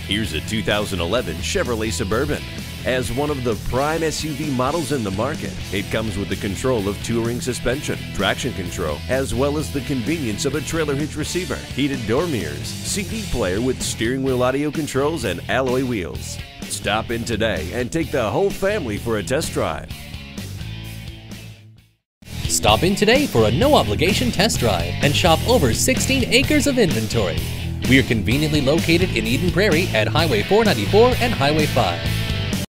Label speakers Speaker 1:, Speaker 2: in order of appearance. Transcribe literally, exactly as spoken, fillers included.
Speaker 1: Here's a two thousand eleven Chevrolet Suburban. As one of the prime S U V models in the market, it comes with the control of touring suspension, traction control, as well as the convenience of a trailer hitch receiver, heated door mirrors, C D player with steering wheel audio controls, and alloy wheels. Stop in today and take the whole family for a test drive.
Speaker 2: Stop in today for a no-obligation test drive and shop over sixteen acres of inventory. We are conveniently located in Eden Prairie at Highway four ninety-four and Highway five.